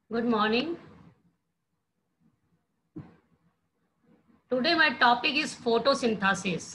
Good morning. Today my topic is photosynthesis.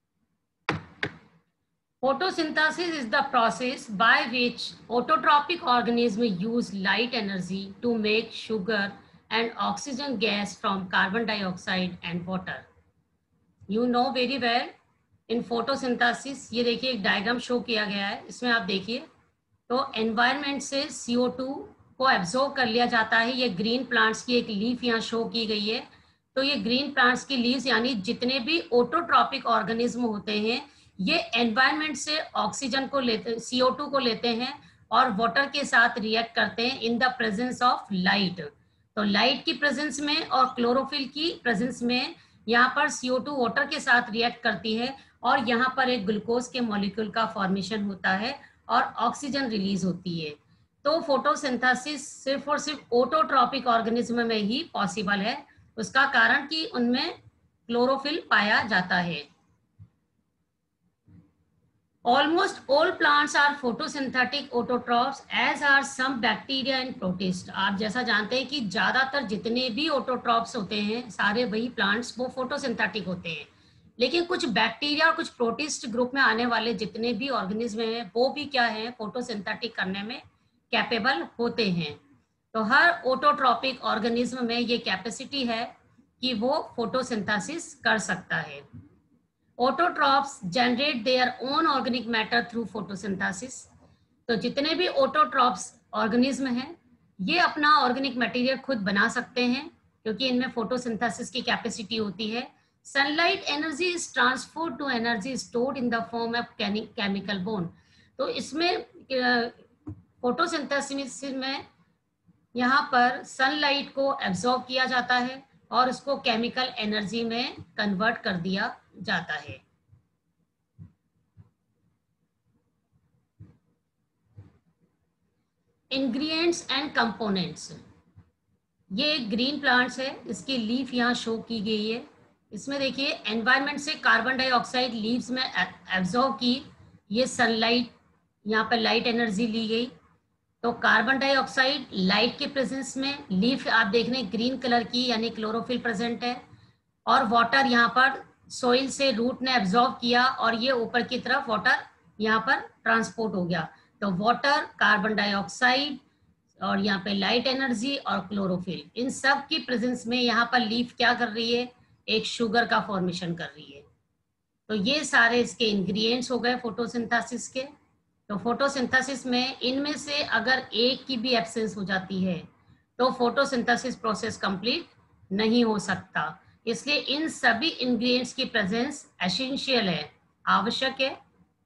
Photosynthesis is the process by which autotrophic organisms use light energy to make sugar and oxygen gas from carbon dioxide and water. You know very well in photosynthesis, ये देखिए एक diagram show किया गया है, इसमें आप देखिए तो एनवायरनमेंट से CO2 को एब्जॉर्ब कर लिया जाता है। ये ग्रीन प्लांट्स की एक लीफ यहाँ शो की गई है। तो ये ग्रीन प्लांट्स की लीव्स यानी जितने भी ऑटोट्रॉपिक ऑर्गेनिज्म होते हैं ये एनवायरनमेंट से ऑक्सीजन को लेते, CO2 को लेते हैं और वाटर के साथ रिएक्ट करते हैं in the presence of light. तो लाइट की प्रेजेंस में और क्लोरोफिल की प्रेजेंस में यहाँ पर CO2 वाटर के साथ रिएक्ट करती है और यहाँ पर एक ग्लूकोज के मॉलिक्यूल का फॉर्मेशन होता है और ऑक्सीजन रिलीज होती है। तो फोटोसिंथेसिस सिर्फ और सिर्फ ऑटोट्रॉपिक ऑर्गेनिज्म में ही पॉसिबल है, उसका कारण कि उनमें क्लोरोफिल पाया जाता है। Almost all plants are photosynthetic autotrophs as are some bacteria and protists। आप जैसा जानते हैं कि ज्यादातर जितने भी ऑटोट्रॉप्स होते हैं सारे वही प्लांट्स वो फोटोसिंथेटिक होते हैं, लेकिन कुछ बैक्टीरिया और कुछ प्रोटिस्ट ग्रुप में आने वाले जितने भी ऑर्गेनिज्म हैं वो भी क्या है फोटोसिंथेटिक करने में कैपेबल होते हैं। तो हर ऑटोट्रॉपिक ऑर्गेनिज्म में ये कैपेसिटी है कि वो फोटोसिंथेसिस कर सकता है। Autotrophs generate their own organic matter through photosynthesis। तो जितने भी ऑटोट्रॉप्स ऑर्गेनिज्म हैं ये अपना ऑर्गेनिक मटेरियल खुद बना सकते हैं क्योंकि इनमें फोटोसिंथेसिस की कैपेसिटी होती है। Sunlight energy is transferred to energy stored in the form of chemical bond. तो इसमें फोटोसिंथेसिस में यहाँ पर सनलाइट को एब्जॉर्ब किया जाता है और उसको केमिकल एनर्जी में कन्वर्ट कर दिया जाता है। इंग्रेडिएंट्स एंड कंपोनेंट्स, ये एक ग्रीन प्लांट्स है, इसकी लीफ यहाँ शो की गई है। इसमें देखिए एनवायरनमेंट से कार्बन डाइऑक्साइड लीव्स में एब्जॉर्ब की, ये सनलाइट यहाँ पर लाइट एनर्जी ली गई। तो कार्बन डाइऑक्साइड लाइट के प्रेजेंस में लीफ आप देख रहे हैं ग्रीन कलर की यानी क्लोरोफिल प्रेजेंट है और वाटर यहाँ पर सोइल से रूट ने एब्जॉर्ब किया और ये ऊपर की तरफ वाटर यहाँ पर ट्रांसपोर्ट हो गया। तो वाटर, कार्बन डाइऑक्साइड और यहाँ पे लाइट एनर्जी और क्लोरोफिल, इन सब की प्रेजेंस में यहाँ पर लीफ क्या कर रही है, एक शुगर का फॉर्मेशन कर रही है। तो ये सारे इसके इंग्रेडिएंट्स हो गए फोटोसिंथेसिस के। तो फोटोसिंथेसिस में इनमें से अगर एक की भी एब्सेंस हो जाती है तो फोटोसिंथेसिस प्रोसेस कंप्लीट नहीं हो सकता। इसलिए इन सभी इंग्रेडिएंट्स की प्रेजेंस एसेंशियल है, आवश्यक है।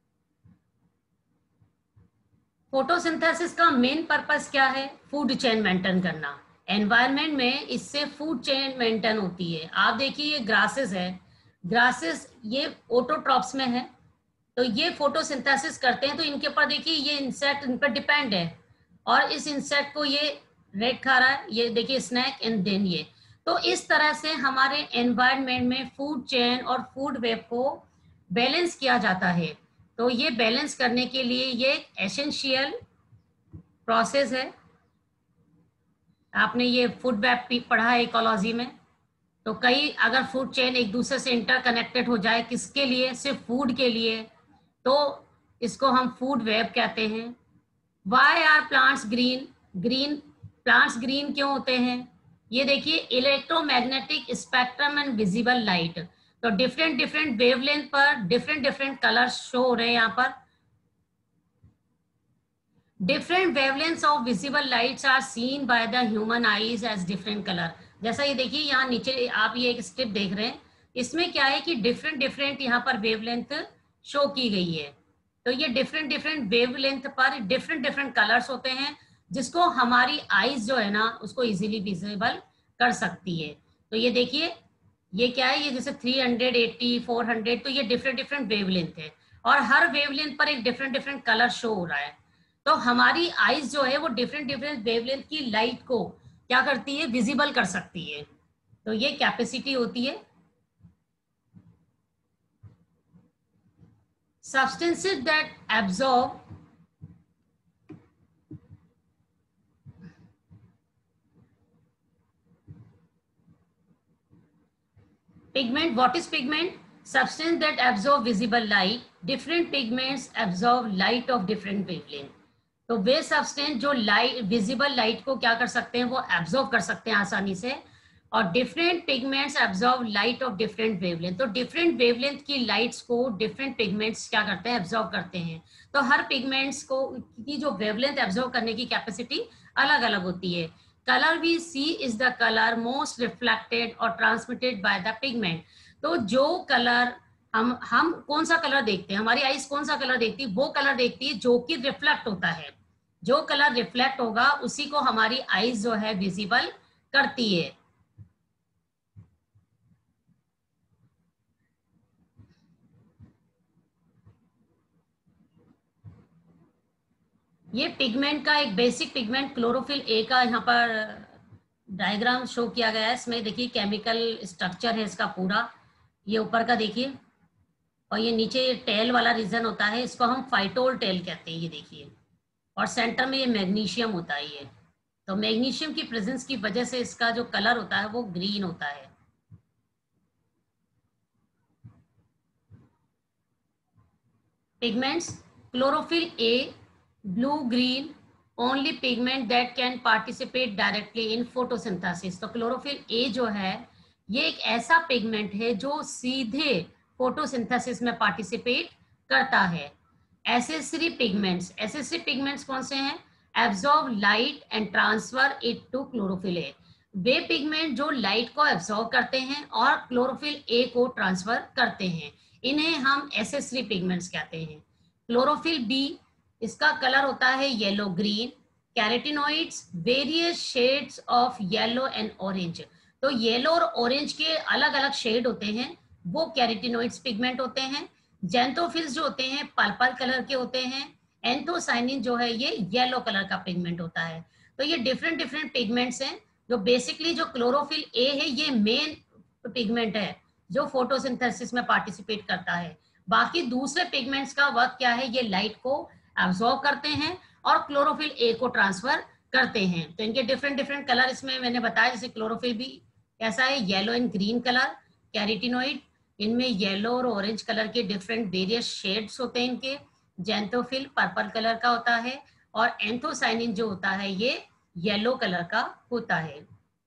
फोटोसिंथेसिस का मेन पर्पस क्या है, फूड चेन मेंटेन करना। एनवायरनमेंट में इससे फूड चेन मेंटेन होती है। आप देखिए ये ग्रासेस है, ग्रासेस ये ऑटोट्रॉप्स में है तो ये फोटोसिंथेसिस करते हैं। तो इनके ऊपर देखिए ये इंसेक्ट इन पर डिपेंड है और इस इंसेक्ट को ये रेड खा रहा है, ये देखिए स्नैक एंड देन ये। तो इस तरह से हमारे एनवायरनमेंट में फूड चेन और फूड वेब को बैलेंस किया जाता है। तो ये बैलेंस करने के लिए ये एसेंशियल प्रोसेस है। आपने ये फूड वेब पढ़ा है इकोलॉजी में। तो कई अगर फूड चेन एक दूसरे से इंटरकनेक्टेड हो जाए, किसके लिए, सिर्फ फूड के लिए, तो इसको हम फूड वेब कहते हैं। Why are plants green, green plants green क्यों होते हैं, ये देखिए electromagnetic spectrum and visible light. तो डिफरेंट डिफरेंट वेवलेंथ पर डिफरेंट डिफरेंट कलर्स शो हो रहे हैं यहाँ पर। Different wavelengths of visible lights are seen by the human eyes as different colour. जैसा ये देखिए यहाँ नीचे आप ये एक स्ट्रिप देख रहे हैं, इसमें क्या है कि डिफरेंट डिफरेंट यहाँ पर वेवलेंथ शो की गई है। तो ये डिफरेंट डिफरेंट वेवलेंथ पर डिफरेंट डिफरेंट कलर्स होते हैं जिसको हमारी आईज जो है ना उसको इजीली विजिबल कर सकती है। तो ये देखिए ये क्या है, ये जैसे 380 400, तो ये डिफरेंट डिफरेंट वेवलेंथ है और हर वेवलेंथ पर एक डिफरेंट डिफरेंट कलर शो हो रहा है। तो हमारी आईज जो है वो डिफरेंट डिफरेंट वेवलेंथ की लाइट को क्या करती है, विजिबल कर सकती है। तो ये कैपेसिटी होती है। Substances that absorb Pigment, what is pigment? Substance that absorb visible light. Different pigments absorb light of different wavelength. तो वे सब्सटेंस जो लाइट विजिबल लाइट को क्या कर सकते हैं, वो एब्जॉर्ब कर सकते हैं आसानी से, और different pigments absorb light of different wavelength. तो डिफरेंट वेवलेंथ की लाइट्स को डिफरेंट पिगमेंट्स क्या करते हैं, एब्जॉर्ब करते हैं। तो हर पिगमेंट्स को की जो वेवलेंथ एब्जॉर्ब करने की कैपेसिटी अलग अलग होती है। Colour we see is the colour most reflected और ट्रांसमिटेड बाय द पिगमेंट। तो जो कलर हम कौन सा कलर देखते हैं, हमारी आईज कौन सा कलर देखती है, वो कलर देखती है जो कि रिफ्लेक्ट होता है। जो कलर रिफ्लेक्ट होगा उसी को हमारी आईज जो है विजिबल करती है। ये पिगमेंट का एक बेसिक पिगमेंट क्लोरोफिल ए का यहाँ पर डायग्राम शो किया गया है। इसमें देखिए केमिकल स्ट्रक्चर है इसका पूरा, ये ऊपर का देखिए, और ये नीचे ये टेल वाला रीजन होता है, इसको हम फाइटोल टेल कहते हैं, ये देखिए। और सेंटर में ये मैग्नीशियम होता है ये। तो मैग्नीशियम की प्रेजेंस की वजह से इसका जो कलर होता है वो ग्रीन होता है। Pigments, chlorophyll A, blue green, only pigment that can participate directly in photosynthesis. तो क्लोरोफिल ए जो है ये एक ऐसा पिगमेंट है जो सीधे फोटोसिंथेसिस में पार्टिसिपेट करता है। एसेसरी पिगमेंट्स कौन से हैं? Absorb light and transfer it to chlorophyll A. वे पिगमेंट जो लाइट को एब्जॉर्ब करते हैं और क्लोरोफिल ए को ट्रांसफर करते हैं, इन्हें हम एसेसरी पिगमेंट्स कहते हैं। क्लोरोफिल बी, इसका कलर होता है yellow green. Carotenoids, various shades of yellow and orange. तो येलो और ऑरेंज के अलग अलग शेड होते हैं, वो कैरेटिनॉइड्स पिगमेंट होते हैं। जेंथोफिल्स जो होते हैं पर्पल कलर के होते हैं। एंथोसाइनिन जो है ये येलो कलर का पिगमेंट होता है। तो ये डिफरेंट डिफरेंट पिगमेंट्स हैं। जो बेसिकली जो क्लोरोफिल ए है ये मेन पिगमेंट है जो फोटोसिंथेसिस में पार्टिसिपेट करता है। बाकी दूसरे पिगमेंट्स का वर्क क्या है, ये लाइट को एब्जॉर्ब करते हैं और क्लोरोफिल ए को ट्रांसफर करते हैं। तो इनके डिफरेंट डिफरेंट कलर इसमें मैंने बताया, जैसे क्लोरोफिल भी कैसा है, yellow and green colour. Carotenoid, इनमें येलो और ऑरेंज कलर के डिफरेंट वेरियस शेड्स होते हैं इनके। जेंथोफिल पर्पल कलर का होता है, और एंथोसाइनिन जो होता है ये येलो कलर का होता है।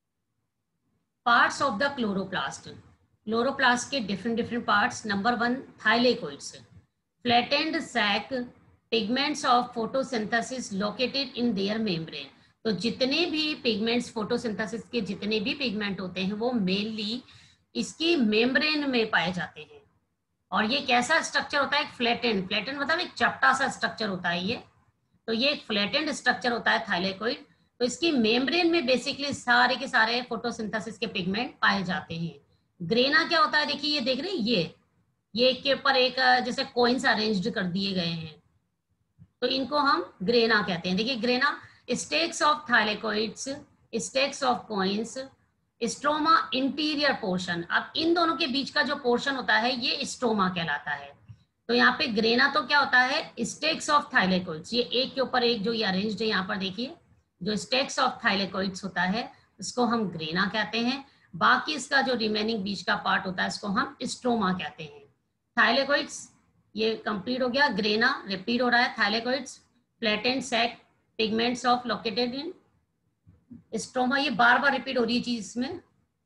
Parts of the chloroplast. Chloroplast के different different parts. Number 1, thylakoids, flattened sac, pigments of photosynthesis located in their membrane. तो जितने भी पिगमेंट्स फोटोसिंथेसिस के जितने भी पिगमेंट होते हैं वो मेनली इसकी मेम्ब्रेन में पाए जाते हैं। और ये कैसा स्ट्रक्चर होता है? फ्लैटेंड मतलब एक चपटा सा स्ट्रक्चर होता है ये। तो ये एक फ्लैटेंड स्ट्रक्चर होता है थाइलेकोइड। तो इसकी मेम्ब्रेन में बेसिकली सारे के सारे फोटोसिंथेसिस के पिगमेंट पाए जाते हैं। ग्रेना क्या होता है? देखिए ये देख रहे हैं, ये एक के ऊपर एक जैसे कॉइन्स अरेंज्ड कर दिए गए हैं, तो इनको हम ग्रेना कहते हैं। देखिए grana, stacks of thylakoids, stacks of coins, stroma interior portion. अब इन दोनों के बीच का जो पोर्शन होता है ये स्ट्रोमा कहलाता है। तो यहाँ पे ग्रेना तो क्या होता है? Stacks of thylakoids. ये एक के ऊपर एक जो ये अरेंज्ड है, यहाँ पर देखिए जो स्टेक्स ऑफ थाइलेकोइड्स होता है इसको हम ग्रेना कहते हैं। बाकी इसका जो रिमेनिंग बीच का पार्ट होता है इसको हम स्ट्रोमा कहते हैं। थाइलेकोइड्स ये कंप्लीट हो गया। ग्रेना रिपीट हो रहा है। Thylakoids, flattened sac, pigments of located in stroma, ये बार बार रिपीट हो रही है चीज इसमें।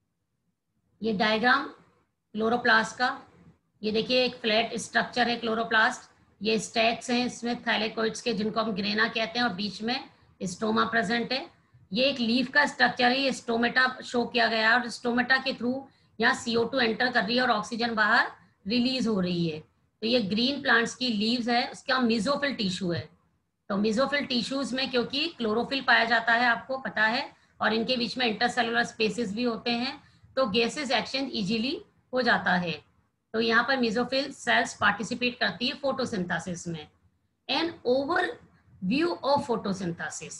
ये डायग्राम क्लोरोप्लास्ट का, ये देखिए एक फ्लैट स्ट्रक्चर है क्लोरोप्लास्ट। ये स्टैक्स हैं इसमें थाइलेकोइड्स के जिनको हम ग्रेना कहते हैं, और बीच में स्टोमा प्रेजेंट है। ये एक लीफ का स्ट्रक्चर है, ये स्टोमेटा शो किया गया है, और स्टोमेटा के थ्रू यहाँ CO2 एंटर कर रही है और ऑक्सीजन बाहर रिलीज हो रही है। तो ये ग्रीन प्लांट्स की लीव्स है, उसका मेसोफिल टिश्यू है। तो मेसोफिल टिश्यूज में क्योंकि क्लोरोफिल पाया जाता है, आपको पता है, और इनके बीच में इंटरसेलुलर स्पेसेस भी होते हैं, तो गैसेस एक्सचेंज इजीली हो जाता है। तो यहाँ पर मेसोफिल सेल्स पार्टिसिपेट करती है फोटोसिंथेसिस में। An overview of photosynthesis.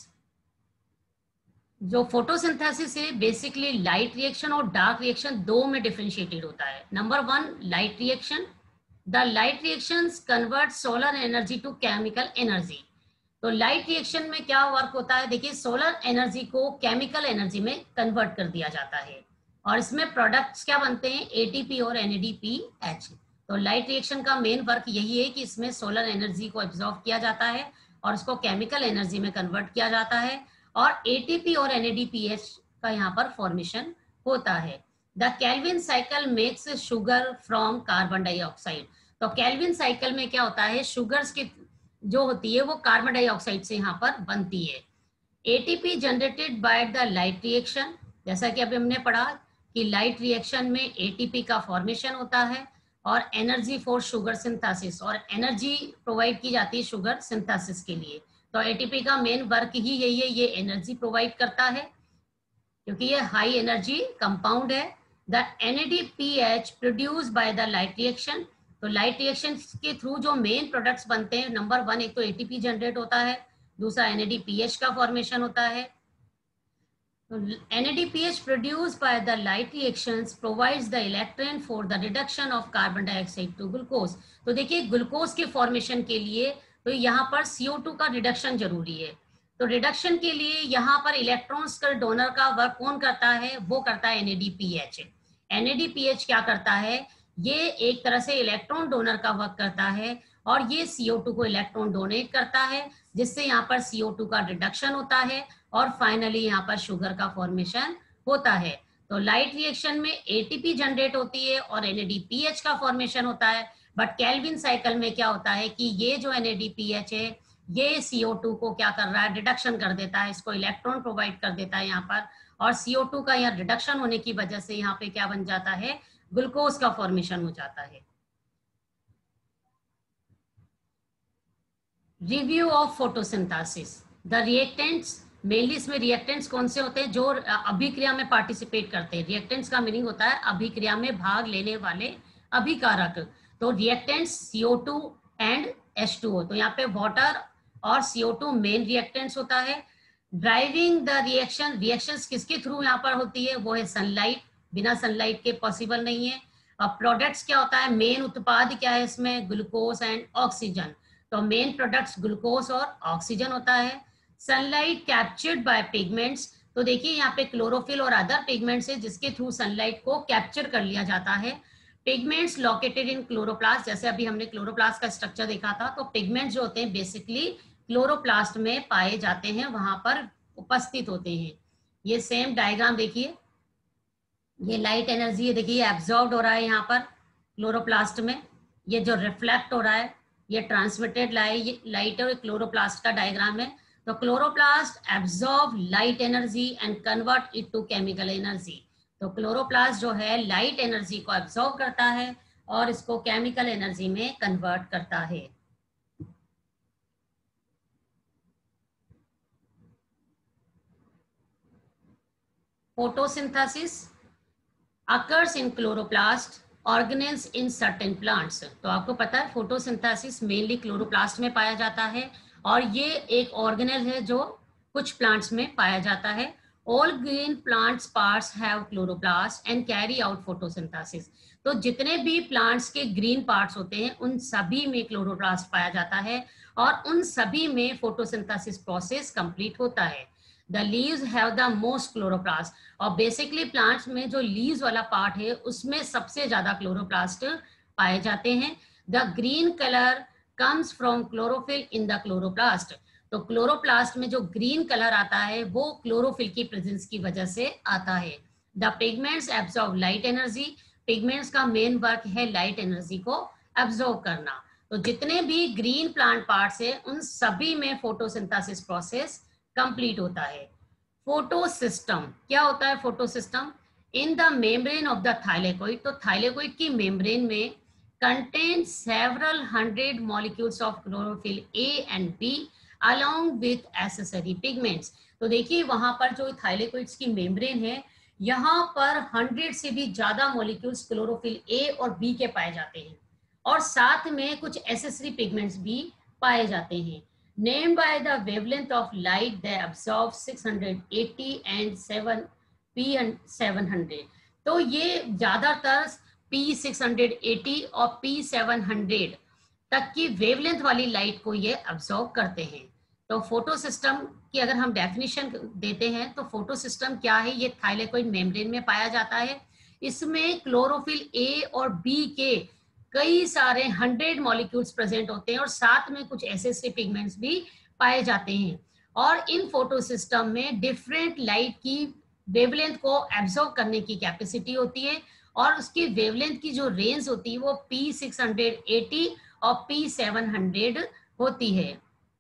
जो फोटोसिंथेसिस है बेसिकली लाइट रिएक्शन और डार्क रिएक्शन दो में डिफरेंशिएटेड होता है। Number 1, light reaction. The light reactions convert solar energy to chemical energy. तो लाइट रिएक्शन में क्या वर्क होता है? देखिए सोलर एनर्जी को केमिकल एनर्जी में कन्वर्ट कर दिया जाता है। और इसमें प्रोडक्ट्स क्या बनते हैं, एटीपी और NADPH। तो लाइट रिएक्शन का मेन वर्क यही है कि इसमें सोलर एनर्जी को एब्जॉर्ब किया जाता है और उसको केमिकल एनर्जी में कन्वर्ट किया जाता है और एटीपी और NADPH का यहाँ पर फॉर्मेशन होता है। The Calvin cycle makes sugar from carbon dioxide. तो केल्विन साइकिल में क्या होता है, शुगर्स की जो होती है वो कार्बन डाइऑक्साइड से यहाँ पर बनती है। ATP generated by the light reaction, जैसा कि अभी हमने पढ़ा कि लाइट रिएक्शन में एटीपी का फॉर्मेशन होता है और एनर्जी फॉर शुगर सिंथेसिस, और एनर्जी प्रोवाइड की जाती है शुगर सिंथेसिस के लिए। तो एटीपी का मेन वर्क ही यही है, ये एनर्जी प्रोवाइड करता है क्योंकि ये हाई एनर्जी कंपाउंड है। The NADPH produce by the light reaction. तो लाइट रिएक्शन के थ्रू जो मेन प्रोडक्ट्स बनते हैं, नंबर 1 एक तो एटीपी जनरेट होता है, दूसरा NADPH का फॉर्मेशन होता है। NADPH produced by the light reactions provides the electron for the reduction of carbon dioxide to glucose। तो देखिए ग्लूकोज के फॉर्मेशन के लिए तो यहाँ पर CO2 का रिडक्शन जरूरी है। तो रिडक्शन के लिए यहाँ पर इलेक्ट्रॉन्स का डोनर का वर्क कौन करता है, वो करता है NADPH। NADPH क्या करता है, ये एक तरह से इलेक्ट्रॉन डोनर का वर्क करता है और ये CO2 को इलेक्ट्रॉन डोनेट करता है, जिससे यहाँ पर CO2 का रिडक्शन होता है और फाइनली यहाँ पर शुगर का फॉर्मेशन होता है। तो लाइट रिएक्शन में एटीपी जनरेट होती है और NADPH का फॉर्मेशन होता है। बट केल्विन साइकिल में क्या होता है कि ये जो NADPH है ये CO2 को क्या कर रहा है, रिडक्शन कर देता है, इसको इलेक्ट्रॉन प्रोवाइड कर देता है यहाँ पर, और CO2 का यहाँ रिडक्शन होने की वजह से यहाँ पे क्या बन जाता है, ग्लूकोज का फॉर्मेशन हो जाता है। Review of photosynthesis. The reactants, mainly इसमें रिएक्टेंट्स कौन से होते हैं, जो अभिक्रिया में पार्टिसिपेट करते हैं। रिएक्टेंट्स का मीनिंग होता है अभिक्रिया में भाग लेने वाले अभिकारक। तो रिएक्टेंट्स CO2 एंड H2O, तो यहाँ पे वाटर और CO2 मेन रिएक्टेंट्स होता है। ड्राइविंग द रिएक्शन, रिएक्शंस किसके थ्रू यहाँ पर होती है, वो है सनलाइट, बिना सनलाइट के पॉसिबल नहीं है। अब प्रोडक्ट्स क्या होता है, मेन उत्पाद क्या है इसमें, ग्लूकोज एंड ऑक्सीजन। तो मेन प्रोडक्ट्स ग्लूकोज और ऑक्सीजन होता है। सनलाइट कैप्चर्ड बाय पिगमेंट्स, तो देखिए यहाँ पे क्लोरोफिल और अदर पिगमेंट्स है जिसके थ्रू सनलाइट को कैप्चर कर लिया जाता है। पिगमेंट्स लोकेटेड इन क्लोरोप्लास्ट, जैसे अभी हमने क्लोरोप्लास्ट का स्ट्रक्चर देखा था, तो पिगमेंट्स जो होते हैं बेसिकली क्लोरोप्लास्ट में पाए जाते हैं, वहां पर उपस्थित होते हैं। ये सेम डायग्राम देखिए, ये लाइट एनर्जी है, देखिए एब्जॉर्ब हो रहा है यहाँ पर क्लोरोप्लास्ट में, ये जो रिफ्लेक्ट हो रहा है ये ट्रांसमिटेड लाइट है, क्लोरोप्लास्ट का डायग्राम है। तो chloroplast absorb light energy and convert it to chemical energy. तो क्लोरोप्लास्ट जो है लाइट एनर्जी को एब्जॉर्ब करता है और इसको केमिकल एनर्जी में कन्वर्ट करता है। Photosynthesis occurs in chloroplast organelles in certain plants। तो आपको पता है फोटोसिंथेसिस मेनली क्लोरोप्लास्ट में पाया जाता है और ये एक ऑर्गेनेल है जो कुछ प्लांट्स में पाया जाता है। All green plants parts have chloroplast and carry out photosynthesis. तो जितने भी प्लांट्स के ग्रीन पार्ट्स होते हैं उन सभी में क्लोरोप्लास्ट पाया जाता है और उन सभी में फोटोसिंथेसिस प्रोसेस कंप्लीट होता है। The leaves have the most chloroplast, और बेसिकली प्लांट्स में जो लीव्स वाला पार्ट है उसमें सबसे ज्यादा क्लोरोप्लास्ट पाए जाते हैं। The green colour comes from chlorophyll in the chloroplast. तो क्लोरोप्लास्ट में जो ग्रीन कलर आता है वो क्लोरोफिल की प्रेजेंस की वजह से आता है। The pigments absorb light energy. Pigments का मेन वर्क है लाइट एनर्जी को एब्जॉर्ब करना। तो जितने भी ग्रीन प्लांट पार्ट्स है उन सभी में फोटोसिंथेसिस प्रोसेस कंप्लीट होता है। फोटोसिस्टम क्या होता है, photosystem in the membrane of the thylakoid. तो थाइलेकोइड की मेम्ब्रेन में contain several 100 molecules of chlorophyll A and B along with accessory pigments। तो देखिए वहां पर जो थाइलेकोइड्स की मेम्ब्रेन है यहाँ पर 100 से भी ज्यादा मॉलिक्यूल्स क्लोरोफिल A और B के पाए जाते हैं और साथ में कुछ एसेसरी पिगमेंट्स भी पाए जाते हैं। Named by the wavelength of light, they absorb 680 and 7p700। तो ये ज्यादातर P680 और P700 तक की वेवलेंथ वाली लाइट को ये अब्सॉर्ब करते हैं। तो फोटो सिस्टम की अगर हम डेफिनेशन देते हैं तो फोटो सिस्टम क्या है, ये थाइलेकोइड मेम्ब्रेन में पाया जाता है। इसमें क्लोरोफिल ए और बी के कई सारे 100 मॉलिक्यूल्स प्रेजेंट होते हैं और साथ में कुछ एसेसरी पिगमेंट्स भी पाए जाते हैं। और इन फोटो सिस्टम में डिफरेंट लाइट की वेवलेंथ को एब्जॉर्ब करने की कैपेसिटी होती है और उसकी वेवलेंथ की जो रेंज होती है वो P680 और P700 होती है।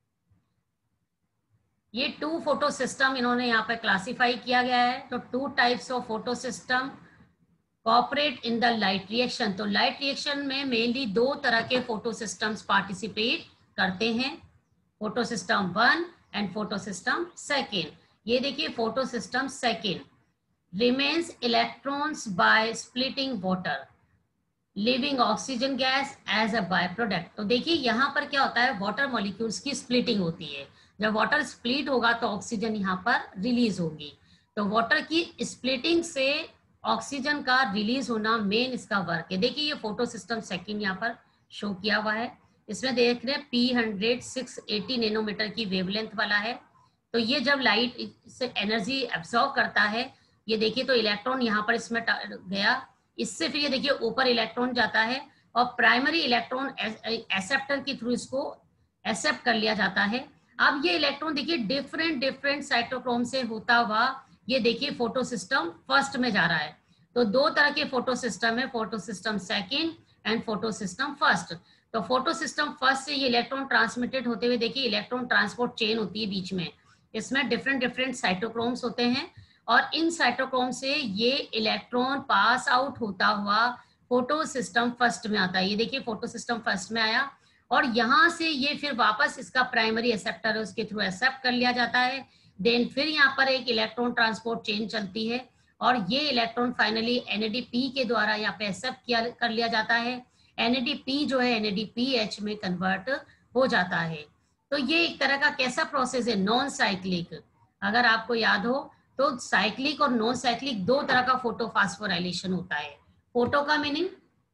ये 2 फोटो सिस्टम इन्होंने यहाँ पे क्लासिफाई किया गया है। तो 2 types of photo system cooperate in the light reaction. तो लाइट रिएक्शन में मेनली 2 तरह के फोटो सिस्टम्स पार्टिसिपेट करते हैं, photo system 1 and photo system 2। ये देखिए photo system 2 remains electrons by splitting water leaving oxygen gas as a byproduct। तो देखिए यहाँ पर क्या होता है, वाटर मॉलिक्यूल्स की स्प्लिटिंग होती है। जब वाटर स्प्लिट होगा तो ऑक्सीजन यहाँ पर रिलीज होगी। तो वाटर की स्प्लिटिंग से ऑक्सीजन का रिलीज होना मेन इसका वर्क है। देखिए ये फोटो सिस्टम 2 यहाँ पर शो किया हुआ है। इसमें देख रहे हैं P100 680 नैनोमीटर की वेवलेंथ वाला है। तो ये जब लाइट से एनर्जी एब्सॉर्ब करता है, ये देखिए तो इलेक्ट्रॉन यहाँ पर इसमें गया, इससे फिर ये देखिए ऊपर इलेक्ट्रॉन जाता है और प्राइमरी इलेक्ट्रॉन एक्सेप्टर के थ्रू इसको एक्सेप्ट कर लिया जाता है। अब ये इलेक्ट्रॉन देखिए डिफरेंट साइटोक्रोम से होता हुआ ये देखिए फोटो सिस्टम फर्स्ट में जा रहा है। तो 2 तरह के फोटो सिस्टम है, photo system 2 and photo system 1। तो फोटो सिस्टम 1 से ये इलेक्ट्रॉन ट्रांसमिटेड होते हुए देखिए इलेक्ट्रॉन ट्रांसपोर्ट चेन होती है बीच में, इसमें डिफरेंट साइटोक्रोम्स होते हैं और इन साइटोक्रोम से ये इलेक्ट्रॉन पास आउट होता हुआ फोटो सिस्टम 1 में आता है। ये देखिए फोटो सिस्टम 1 में आया और यहाँ से ये फिर वापस इसका प्राइमरी एक्सेप्टर है उसके थ्रू एक्सेप्ट कर लिया जाता है। देन फिर यहाँ पर एक इलेक्ट्रॉन ट्रांसपोर्ट चेन चलती है और ये इलेक्ट्रॉन फाइनली NADP के द्वारा यहाँ पे एक्सेप्ट कर लिया जाता है। NADP जो है NADPH में कन्वर्ट हो जाता है। तो ये एक तरह का कैसा प्रोसेस है, नॉन साइक्लिक। अगर आपको याद हो तो साइक्लिक और नॉन साइक्लिक 2 तरह का फोटो फास्फोराइलेशन होता है। फोटो का मीनिंग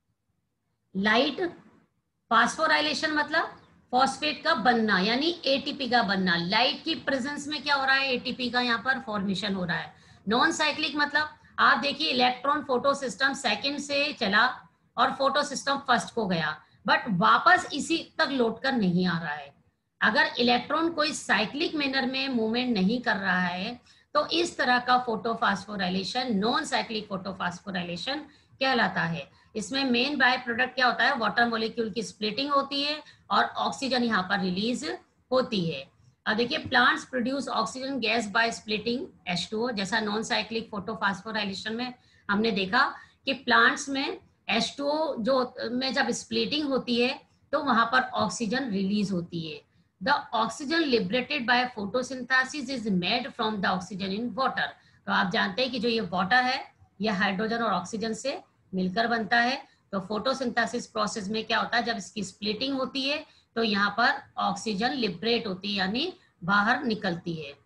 लाइट, फास्फोराइलेशन मतलब फॉस्फेट का बनना यानी एटीपी का बनना। लाइट की प्रेजेंस में क्या हो रहा है, एटीपी का यहाँ पर फॉर्मेशन हो रहा है। नॉन साइक्लिक मतलब आप देखिए इलेक्ट्रॉन फोटो सिस्टम 2 से चला और फोटो सिस्टम 1 को गया बट वापस इसी तक लौट कर नहीं आ रहा है। अगर इलेक्ट्रॉन कोई साइक्लिक मैनर में मूवमेंट नहीं कर रहा है तो इस तरह का फोटोफास्फोराइलेशन नॉन साइक्लिक फोटोफास्फोराइलेशन कहलाता है। इसमें मेन बाय प्रोडक्ट क्या होता है, वाटर मॉलिक्यूल की स्प्लिटिंग होती है और ऑक्सीजन यहाँ पर रिलीज होती है। अब देखिए plants produce oxygen gas by splitting H2O। जैसा नॉन साइक्लिक फोटोफास्फोराइलेशन में हमने देखा कि प्लांट्स में H2O जो में जब स्प्लिटिंग होती है तो वहां पर ऑक्सीजन रिलीज होती है। The oxygen liberated by photosynthesis is made from the oxygen in water। तो आप जानते हैं कि जो ये वाटर है ये हाइड्रोजन और ऑक्सीजन से मिलकर बनता है। तो फोटोसिंथेसिस प्रोसेस में क्या होता है, जब इसकी स्प्लिटिंग होती है तो यहाँ पर ऑक्सीजन लिबरेट होती है यानी बाहर निकलती है।